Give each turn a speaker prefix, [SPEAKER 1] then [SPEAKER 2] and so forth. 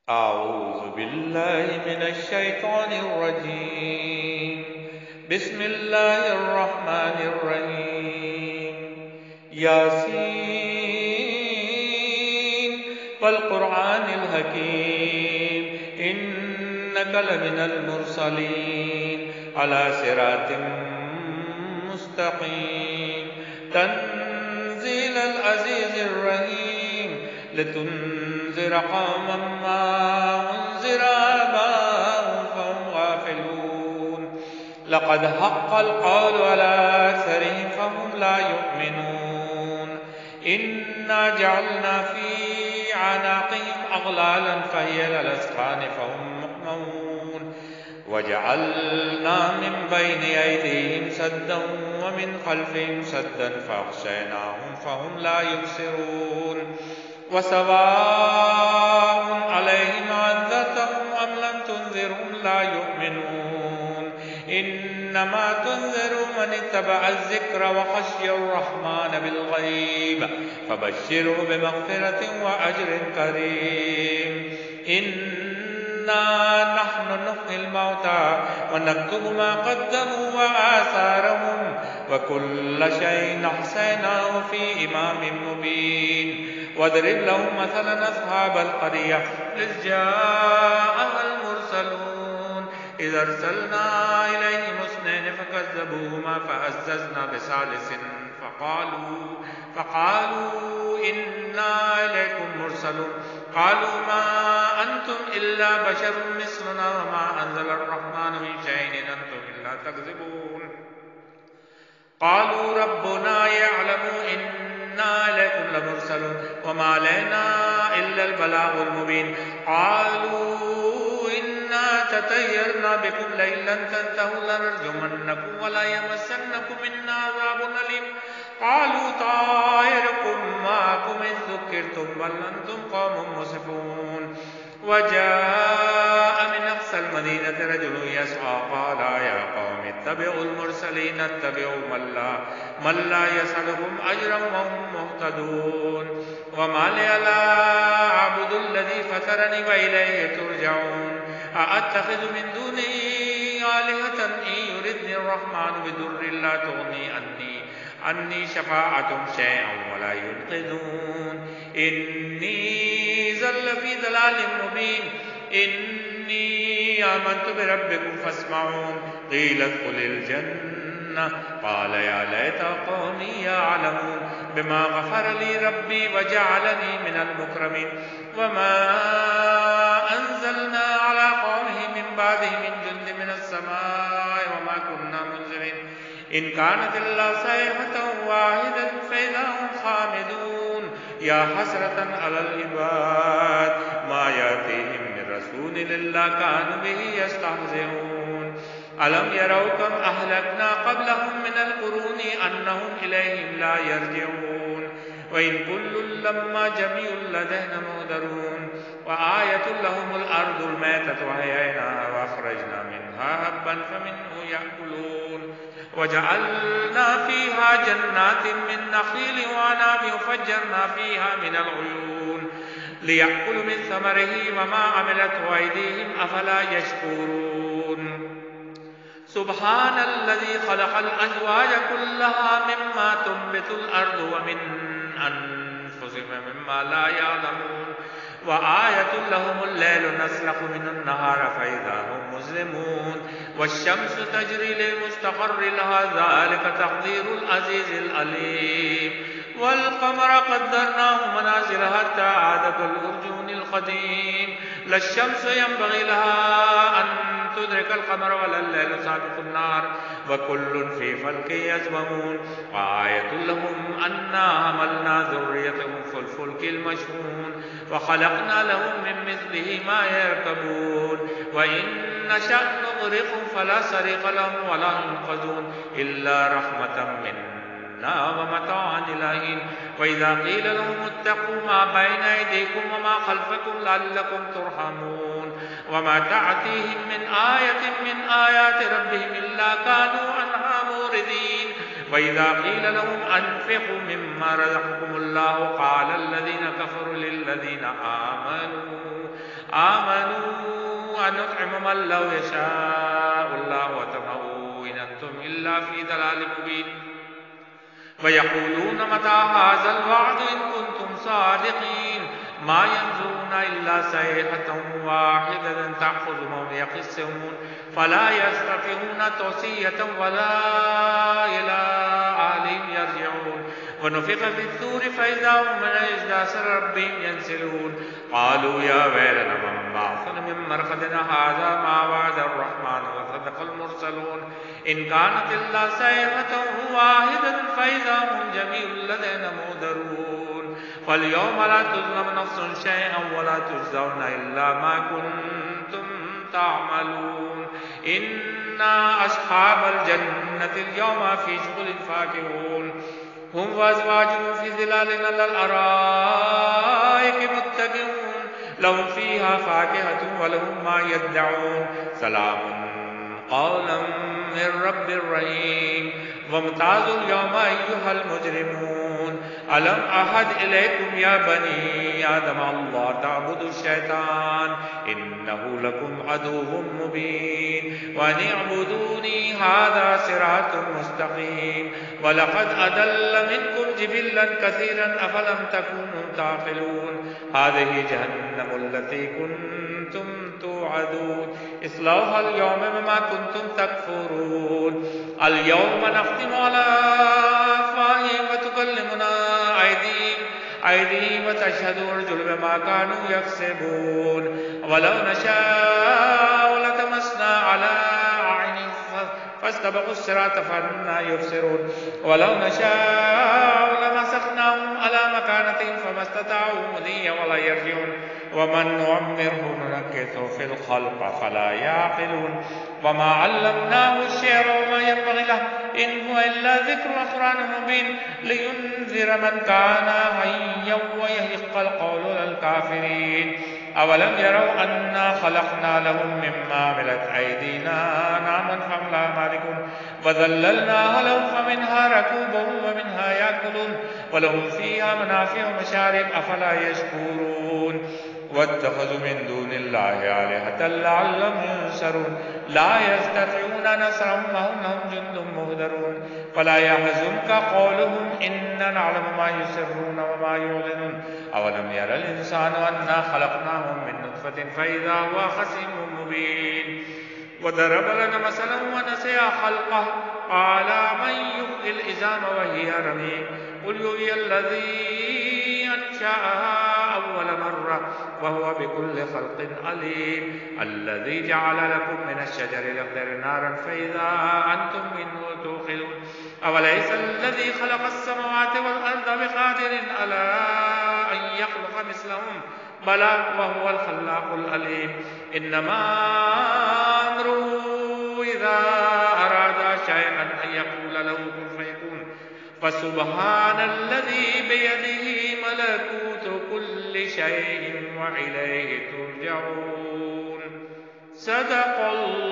[SPEAKER 1] أعوذ بالله من الشيطان الرجيم. بسم الله الرحمن الرحيم. ياسين والقرآن الحكيم إنك لمن المرسلين على صراط مستقيم تنزيل العزيز الرحيم لتنذر قوما ما أنذر آباؤهم فهم غافلون لقد حق القول على أكثرهم فهم لا يؤمنون إنا جعلنا في أعناقهم أغلالا فهي إلى الأذقان فهم مقمحون وجعلنا من بين أيديهم سدا ومن خلفهم سدا فأغشيناهم فهم لا يبصرون وسواء عليهم أنذرتهم أم لم تنذرهم لا يؤمنون إنما تنذر من اتبع الذكر وخشي الرحمن بالغيب فبشره بمغفرة وأجر كريم إنا نحن نحيي الموتى ونكتب ما قدموا وآثارهم وكل شيء أحصيناه في إمام مبين واضرب لهم مثلا أصحاب القرية إذ جاءها المرسلون إذ أرسلنا إليهم اثنين فكذبوهما فعززنا بثالث فقالوا إنا إليكم مرسلون قالوا ما أنتم إلا بشر مثلنا وما أنزل الرحمن من شيء إن أنتم إلا تكذبون قالوا ربنا يعلم إنا إليكم لمرسلون وما علينا إلا البلاغ المبين قالوا إنا تطيرنا بكم لئن لم تنتهوا لنرجمنكم ولا يمسنكم منا عذاب أليم قالوا طائركم معكم إن ذكرتم بل أنتم قوم مسرفون وجاء من أقصى المدينة رجل يسعى قال يا قوم اتبعوا المرسلين اتبعوا من لا يسألهم أجرا وهم مهتدون وما لي لا أعبد الذي فطرني وإليه ترجعون أأتخذ من دونه آلهة إن يردني الرحمن بضر لا تغني عني شفاعتهم شيئا ولا ينقذون إني زل في ضلال مبين إني آمنت بربكم فاسمعون قيل ادخل الجنة قال يا ليت قومي يعلمون بما غفر لي ربي وجعلني من المكرمين وما أنزلنا على قومه من بعده من جند من السماء وما كنا منزلين إن كانت إلا صيحة واحدة فإذا هم خامدون يا حسرة على العباد ما يأتيهم من رسول إلا كانوا به يستهزئون ألم يروا كم أهلكنا قبلهم من القرون أنهم إليهم لا يرجعون وإن كل لما جميع لدينا مهدرون وآية لهم الأرض الميتة وأحييناها وأخرجنا منها هبا فمنه يأكلون وجعلنا فيها جنات من نخيل وعناب وفجرنا فيها من العيون ليأكلوا من ثمره وما عملته أيديهم أفلا يشكرون سبحان الذي خلق الأزواج كلها مما تنبت الأرض ومن أنفسهم مما لا يعلمون وآية لهم الليل نسلخ من النهار فإذا هم مظلمون والشمس تجري لمستقر لها ذلك تقدير العزيز العليم والقمر قدرناه منازل حتى عاد كالأرجون القديم لا الشمس ينبغي لها أن تدرك القمر ولا الليل سابق النهار وكل في فلك يسبحون وآية لهم أنا حملنا ذريتهم في الفلك المشحون وخلقنا لهم من مثله ما يركبون وإن نشأ نغرقهم فلا صريخ لهم ولا ينقذون إلا رحمة منا ومتاعا إلى حين وإذا قيل لهم اتقوا ما بين أيديكم وما خلفكم لعلكم ترحمون وما تأتيهم من آية من آيات ربهم إلا كانوا عنها موردين وإذا قيل لهم أنفقوا مما رزقكم الله قال الذين كفروا للذين آمنوا أنطعم من لو يشاء الله وتمنوا إن أنتم إلا في ضلال مبين ويقولون متى هذا الوعد إن كنتم صادقين ما ينظرون إلا صيحة واحدة تأخذهم يقسمون فلا يستطيعون توصية ولا إلى أهلهم يرجعون ونفخ في الصور فإذا هم من أجداث ربهم ينسلون قالوا يا ويلنا من بعثنا من مرقدنا هذا ما وعد الرحمن وصدق المرسلون إن كانت إلا صيحة واحدة فإذا هم جميع الذين مهدرون فاليوم لا تظلم نفس شيئا ولا تجزون إلا ما كنتم تعملون إن أصحاب الجنة اليوم في شغل فاكهون هم وأزواجهم في ظلال على الأرائك متكئون لهم فيها فاكهة ولهم ما يدعون سلام قولا من رب رحيم وامتازوا اليوم أيها المجرمون ألم أعهد إليكم يا بني آدم الله تعبدوا الشيطان إنه لكم عدو مبين وأن اعبدوني هذا صراط مستقيم ولقد أضل منكم جبلا كثيرا أفلم تكونوا تعقلون هذه جهنم التي كنتم توعدون اصلوها اليوم بما كنتم تكفرون اليوم نختم على أفواههم وتكلمنا أيديهم وتشهد أرجلهم بما كانوا يكسبون ولو نشاء لتمسنا على أعينهم فاستبقوا الصراط فأنى يبصرون ولو نشاء لمسخناهم على مكانتهم فما استطاعوا مضيا ولا يرجعون ومن نعمره ننكثه في الخلق فلا يعقلون وما علمناه الشعر وما ينبغي له إن هو إلا ذكر وقرآن مبين لينذر من كان حيا ويحق القول للكافرين أولم يروا أنا خلقنا لهم مما عملت أيدينا أنعاما فهم لها مالكون وذللناها لهم فمنها ركوبهم ومنها يأكلون ولهم فيها منافع ومشارب أفلا يشكرون واتخذوا من دون الله آلهة لعلهم ينصرون لا يستطيعون نصرهم وهم لهم جند مهدرون فلا يحزنك قولهم إنا نعلم ما يسرون وما يعلنون أولم يرى الإنسان أنا خلقناهم من نطفة فإذا هو خصيم مبين وضرب لنا مثلا ونسي خلقه قال من يحيي العظام وهي رميم قل يحيي الذي أنشأها أول مرة وهو بكل خلق عليم الذي جعل لكم من الشجر الأخضر نارا فإذا أنتم منه توقدون أوليس الذي خلق السماوات والأرض بقادر على أن يخلق مثلهم بلى وهو الخلاق العليم إنما أمره إذا أراد شيئا أن يقول له كن فيكون فسبحان الذي بيده ملكوت كل شيء وإليه ترجعون صدق الله